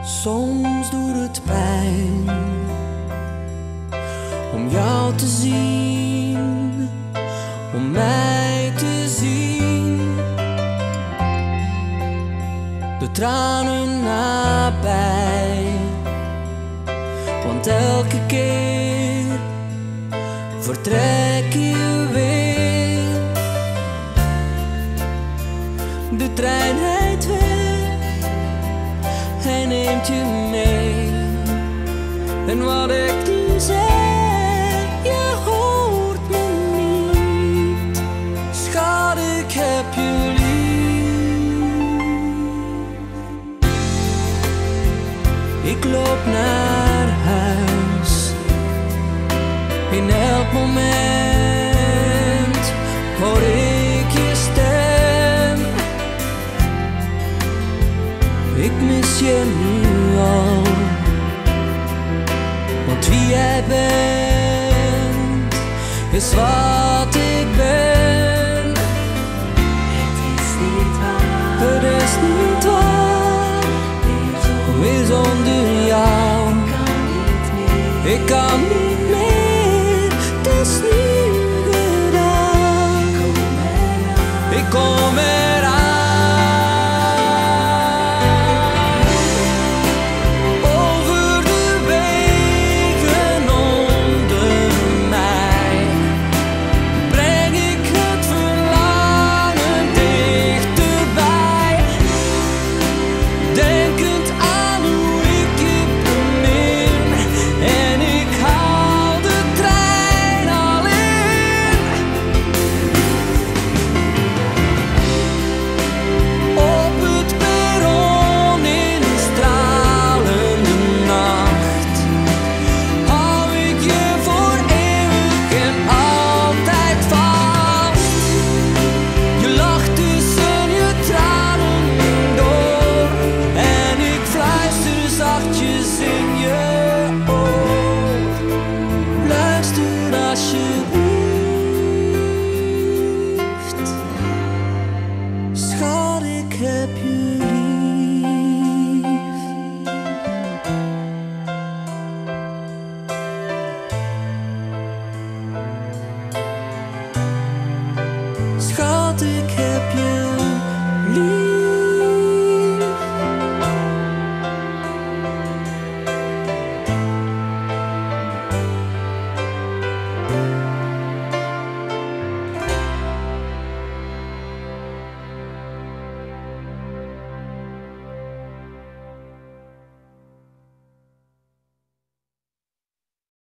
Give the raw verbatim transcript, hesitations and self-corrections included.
Soms doet het pijn om jou te zien, om mij te zien. De tranen nabij, want elke keer vertrek je weer. De trein rijdt weg, hij neemt je mee. En wat ik nu zeg, je hoort me niet. Schat, ik heb je lief. Ik loop naar huis, in elk moment hoor ik je stem. Ik mis je nu al, want wie jij bent is wat